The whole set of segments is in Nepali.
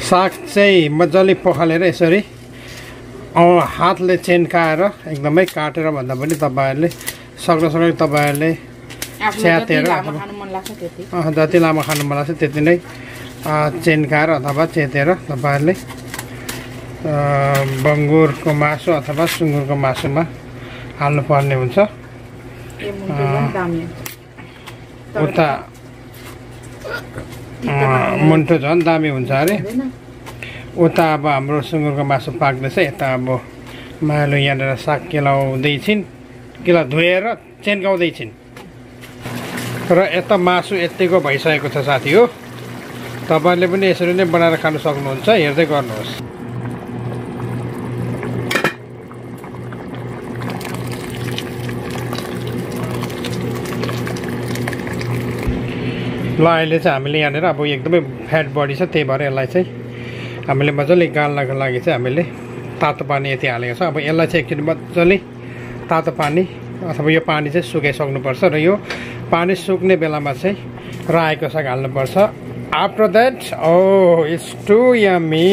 साग चाहिँ मजाले पखालेर यसरी हातले चेन्काएर एकदमै काटेर भन्दा पनि तपाईहरुले सक्ने तपाईहरुले च्यातेर जति लामो खानु मन लाग्छ त्यति नै चेन्काएर अथवा चेतेर तपाईहरुले बङ्गुरको मासु अथवा सुँगुरको मासुमा हाल्नु पर्ने हुन्छ। उता मुन्टो झन् दामी हुन्छ अरे। उता अब हाम्रो सुँगुरको मासु पाक्दैछ। यता अब मायालु यहाँनिर साग केलाउँदैछिन्, केला धोएर चेन्काउँदैछिन् र यता मासु यतिको भइसकेको छ साथी हो। तपाईहरुले पनि यसरी नै बनाएर खान सक्नुहुन्छ, हेर्दै गर्नुहोस्। ल अहिले चाहिँ हामीले यहाँनिर अब एकदमै फ्याट बढी छ, त्यही भएर यसलाई चाहिँ हामीले मजाले गाल्नको लागि चाहिँ हामीले तातो पानी यति हालेको छ। अब यसलाई चाहिँ एकचोटि मजाले तातो पानी अथवा यो पानी चाहिँ सुकाइसक्नुपर्छ र यो पानी सुक्ने बेलामा चाहिँ रायोको साग हाल्नुपर्छ। After that it's too yummy.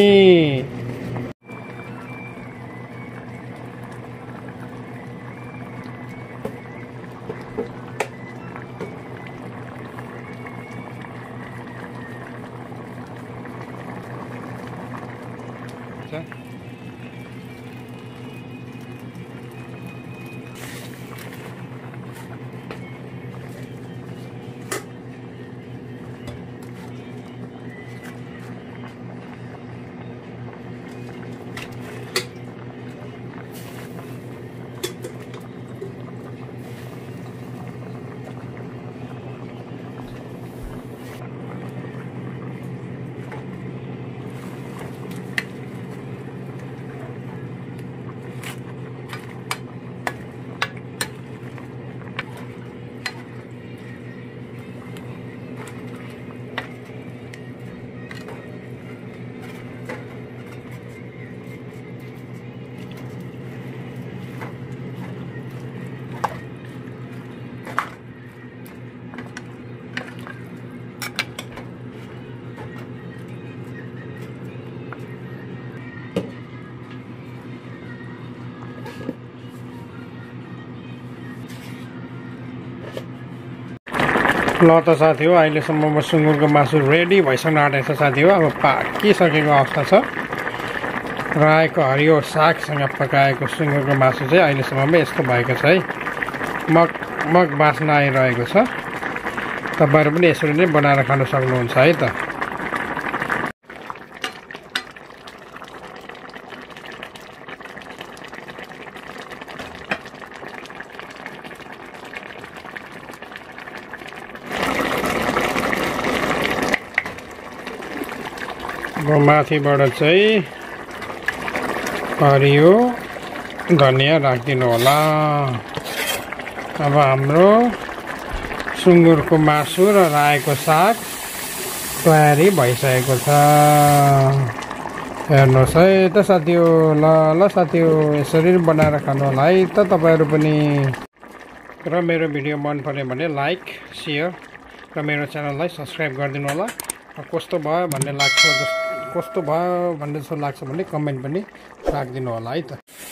ल त साथी हो, अहिलेसम्म सुँगुरको मासु रेडी भइसक्न आँटेको छ साथी हो। अब पाकिसकेको अवस्था छ। रायोको हरियो सागसँग पकाएको सुँगुरको मासु चाहिँ अहिलेसम्ममै यस्तो भएको छ है। मग बास्ना आइरहेको छ। तपाईहरु पनि यसरी नै बनाएर खान सक्नुहुन्छ है त। माथिबाट चाहिँ हरियो धनिया राखिदिनु होला। अब हाम्रो सुँगुरको मासु र रायोको साग तयारी भइसकेको छ। हेर्नुहोस् है त साथी हो। ल साथी हो, यसरी बनाएर खानु होला है त तपाईहरु पनि। र मेरो भिडियो मन पर्यो भने लाइक, शेयर र मेरो च्यानललाई सब्स्क्राइब गरिदिनु होला। कस्तो भयो भन्ने लाग्छ, कस्तो भयो भन्ने जस्तो लाग्छ भने कमेन्ट पनि राखिदिनु होला है त।